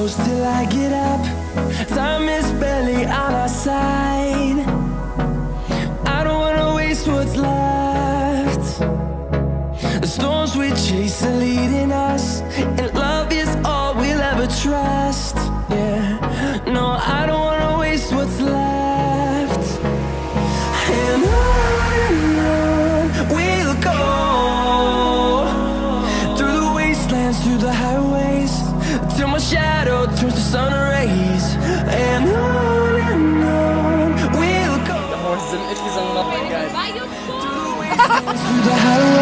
close till I get up. Time is barely on our side. I don't wanna waste what's left. The storms we chase are leading us, and love is all we'll ever trust. Yeah, no, I don't wanna waste what's left. And on we'll go, through the wastelands, through the highways, till my shadow turns to sun rays. And on we'll go, Sind echt wie so ein Lappen, geil. through the highways.